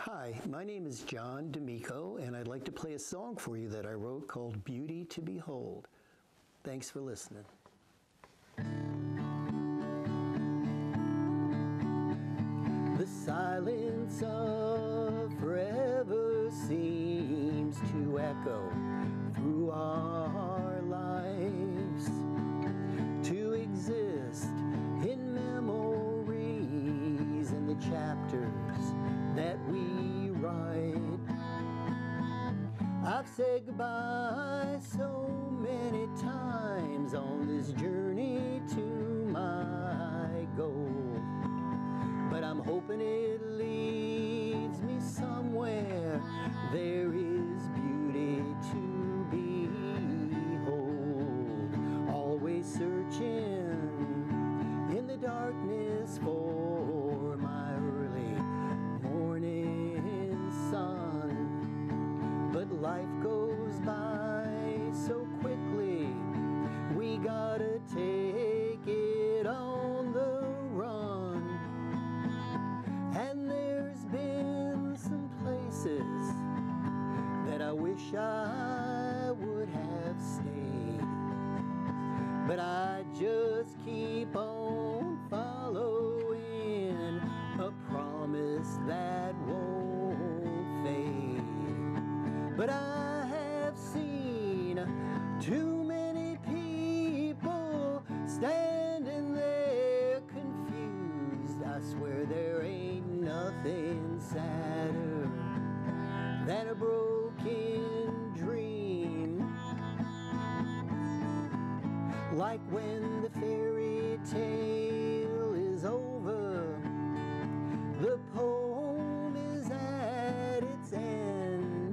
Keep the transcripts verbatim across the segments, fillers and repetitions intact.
Hi, my name is John D'Amico, and I'd like to play a song for you that I wrote called Beauty to Behold. Thanks for listening. The silence of forever seems to echo through our lives, to exist in memories in the chapters that we write. I've said goodbye so many times on this journey to my goal, but I'm hoping it leads me somewhere there is beauty to behold. Always searching in the darkness for my early morning sun, but life goes by so quickly, we gotta take it on the run. And there's been some places that I wish I would have stayed, but I just keep on following a promise that won't fade. But I have seen too many people standing there confused. I swear there ain't nothing sadder than a broken dream. Like when the fairy tale is over, the poem is at its end,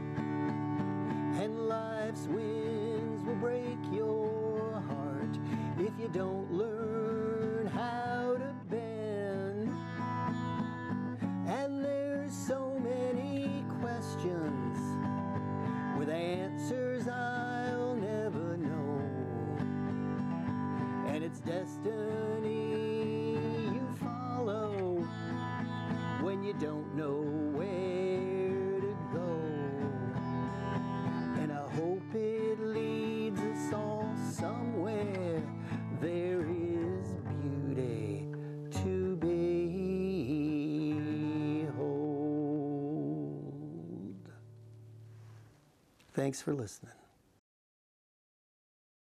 and life's winds will break your heart if you don't learn how to bend. And there's so many questions with answers I'll never know, and it's destiny you follow when you don't know where to go. And I hope it leads us all somewhere there is beauty to behold. Thanks for listening.